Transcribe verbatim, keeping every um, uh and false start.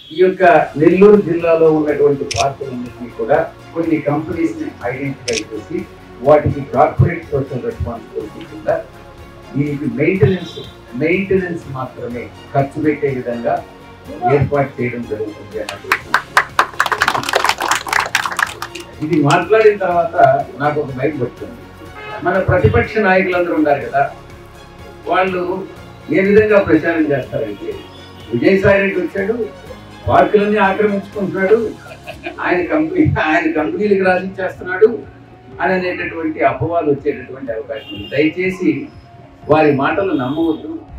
ఈ యొక్క నెల్లూరు జిల్లాలో ఉన్నటువంటి పార్కులన్నింటినీ కూడా కొన్ని కంపెనీస్ ని ఐడెంటిఫై చేసి వాటికి కార్పొరేట్ సోషల్ రెస్పాన్సిబిలిటీ కింద దీనికి మెయింటెనెన్స్ మెయింటెనెన్స్ మాత్రమే ఖర్చు పెట్టే విధంగా ఏర్పాటు చేయడం జరుగుతుంది అన్నది. ఇది మాట్లాడిన తర్వాత నాకు ఒక మైక్ వచ్చింది. మన ప్రతిపక్ష నాయకులందరూ ఉన్నారు కదా, వాళ్ళు ఏ విధంగా ప్రచారం చేస్తారంటే విజయసాయి రెడ్డి వచ్చాడు, పార్కులన్నీ ఆక్రమించుకుంటున్నాడు, ఆయన కంపెనీ ఆయన కంపెనీలకు రాసిచ్చేస్తున్నాడు అని అనేటటువంటి అపవాలు వచ్చేటటువంటి అవకాశం ఉంది. దయచేసి వారి మాటలు నమ్మవద్దు.